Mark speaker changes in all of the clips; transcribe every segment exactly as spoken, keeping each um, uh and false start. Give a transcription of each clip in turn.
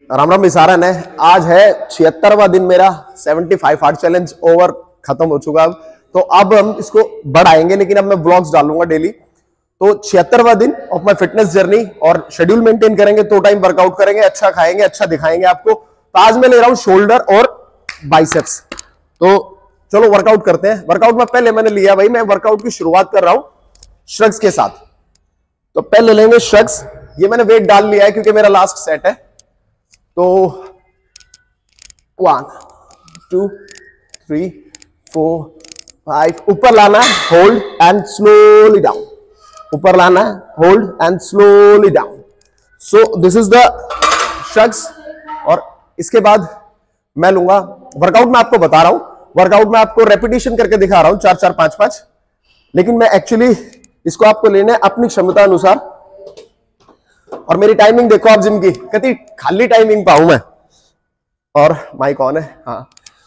Speaker 1: राम राम विसारन है। आज है छिहत्तरवा दिन मेरा पचहत्तर हार्ट चैलेंज ओवर खत्म हो चुका। तो अब हम इसको बढ़ाएंगे, लेकिन अब मैं ब्लॉग्स डालूंगा डेली। तो छिहत्तरवा दिन ऑफ माय फिटनेस जर्नी और शेड्यूल मेंटेन करेंगे, दो टाइम वर्कआउट करेंगे, अच्छा खाएंगे, अच्छा दिखाएंगे आपको। तो आज मैं ले रहा हूं शोल्डर और बाइसेप्स। तो चलो वर्कआउट करते हैं। वर्कआउट में पहले मैंने लिया भाई, मैं वर्कआउट की शुरुआत कर रहा हूं श्रग्स के साथ। तो पहले लेंगे श्रग्स। ये मैंने वेट डाल लिया है क्योंकि मेरा लास्ट सेट है। तो one two three four five, ऊपर लाना है, होल्ड एंड स्लोली डाउन, ऊपर लाना है, hold and slowly down. So this is the shrugs. और इसके बाद मैं लूंगा वर्कआउट में, आपको बता रहा हूं वर्कआउट में आपको रेपिटेशन करके दिखा रहा हूं, चार चार पांच पांच, लेकिन मैं एक्चुअली इसको आपको लेना है अपनी क्षमता अनुसार। और मेरी टाइमिंग देखो आप जिम की, कितनी खाली टाइमिंग पाऊं मैं। और माइक ऑन है, हाँ।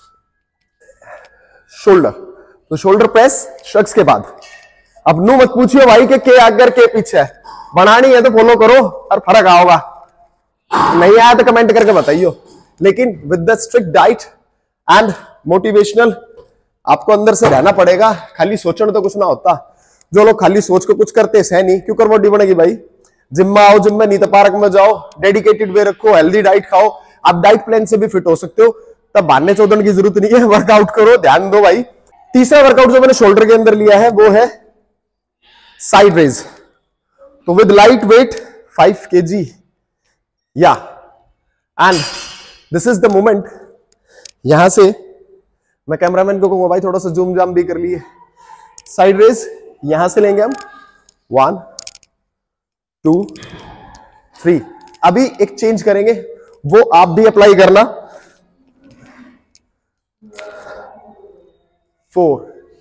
Speaker 1: शोल्डर, तो शोल्डर प्रेस श्रग्स के बाद। अब नू मत पूछियो भाई कि के आगे के पीछे है, बनानी है तो फॉलो करो और फर्क आओगा, नहीं आया तो कमेंट करके बताइयो। लेकिन with the strict diet and motivational आपको अंदर से रहना पड़ेगा। खाली सोचने तो कुछ ना होता। जो लोग खाली सोच के कुछ करते हैं नहीं, क्यों कर बॉडी बनेगी भाई। जिम में आओ, जिम में नहीं तो पार्क में जाओ, डेडिकेटेड वे रखो, हेल्दी डाइट खाओ। आप डाइट प्लान से भी फिट हो सकते हो, तब बहाने चौधन की जरूरत नहीं है। वर्कआउट करो, ध्यान दो भाई। तीसरा वर्कआउट जो मैंने शोल्डर के अंदर लिया है वो है साइड रेज। तो with light weight five kg, या and this is the moment. यहां से मैं कैमरामैन को कहूंगा भाई थोड़ा सा जूम जाम भी कर लिए। साइड रेज यहां से लेंगे हम, वन टू थ्री। अभी एक चेंज करेंगे, वो आप भी अप्लाई करना। फोर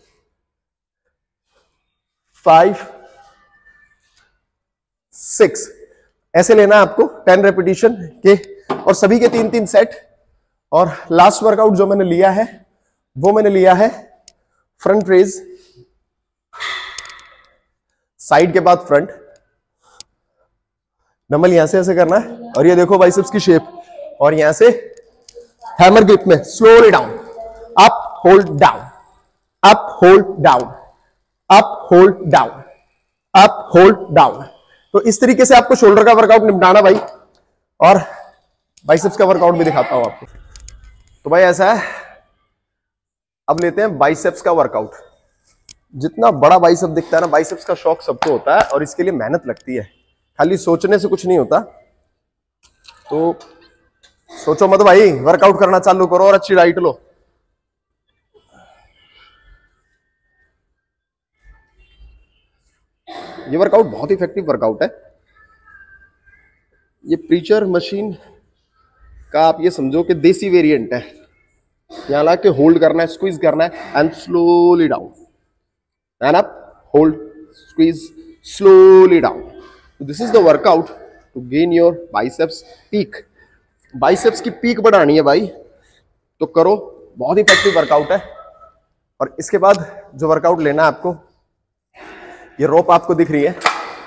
Speaker 1: फाइव सिक्स, ऐसे लेना है आपको, टेन रेपिटेशन के, और सभी के तीन तीन सेट। और लास्ट वर्कआउट जो मैंने लिया है वो मैंने लिया है फ्रंट रेज, साइड के बाद फ्रंट। डंबल यहां से ऐसे करना है, और ये देखो बाइसेप्स की शेप, और यहां से हैमर ग्रिप में slowly down, up hold down, up hold down, up hold down, up hold down. तो इस तरीके से आपको शोल्डर का वर्कआउट निपटाना भाई। और बाइसेप्स का वर्कआउट भी दिखाता हूं आपको। तो भाई ऐसा है, अब लेते हैं बाइसेप्स का वर्कआउट। जितना बड़ा बाइसेप दिखता है ना, बाइसेप्स का शौक सबको होता है, और इसके लिए मेहनत लगती है, खाली सोचने से कुछ नहीं होता। तो सोचो मत भाई, वर्कआउट करना चालू करो और अच्छी डाइट लो। ये वर्कआउट बहुत इफेक्टिव वर्कआउट है। ये प्रीचर मशीन का आप ये समझो कि देसी वेरिएंट है। यहां ला के होल्ड करना है, स्क्वीज करना है, and slowly down, and up, hold, squeeze, slowly down. This is the workout to gain your biceps peak. Biceps की पीक बढ़ानी है भाई, तो करो, बहुत इफेक्टिव वर्कआउट है। और इसके बाद जो वर्कआउट लेना है आपको, ये रोप आपको दिख रही है,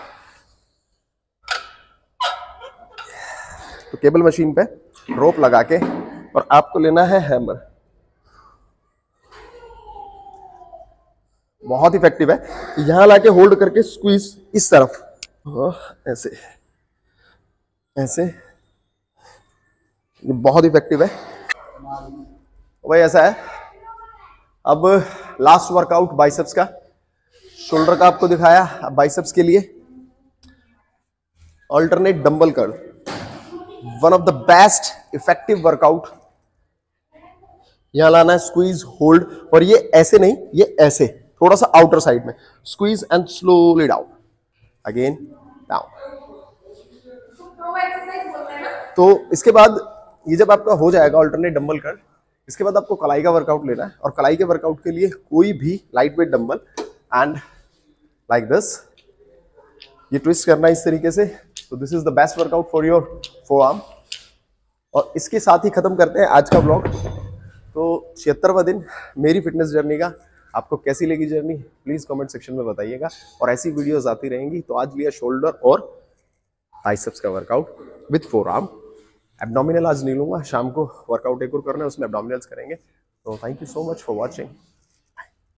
Speaker 1: तो केबल मशीन पे रोप लगा के, और आपको लेना है हैमर। बहुत इफेक्टिव है। यहां लाके होल्ड करके स्क्वीज इस तरफ, ऐसे ऐसे, ये बहुत इफेक्टिव है भाई। ऐसा है। अब लास्ट वर्कआउट बाइसेप्स का, शोल्डर का आपको दिखाया। अब बाइसेप्स के लिए alternate dumbbell curl, one of the best effective workout. यहां लाना है, स्क्वीज, होल्ड, और ये ऐसे नहीं, ये ऐसे थोड़ा सा आउटर साइड में, squeeze and slowly down, again down. तो इसके बाद ये जब आपका हो जाएगा अल्टरनेट डंबल कर्ल, इसके बाद आपको कलाई का वर्कआउट लेना है। और कलाई के वर्कआउट के लिए कोई भी light weight dumbbell, and like this, ये ट्विस्ट करना है इस तरीके से। तो this is the best workout for your forearm. और इसके साथ ही खत्म करते हैं आज का ब्लॉग। तो छिहत्तरवां दिन मेरी फिटनेस जर्नी का। आपको कैसी लगी जर्नी, प्लीज कमेंट सेक्शन में बताइएगा। और ऐसी वीडियोस आती रहेंगी। तो आज लिया शोल्डर और बाइसेप्स का वर्कआउट विथ फोरआर्म। एब्डोमिनल आज नहीं लूंगा, शाम को वर्कआउट एक और करना है, उसमें एब्डोमिनल्स करेंगे। तो thank you so much for watching.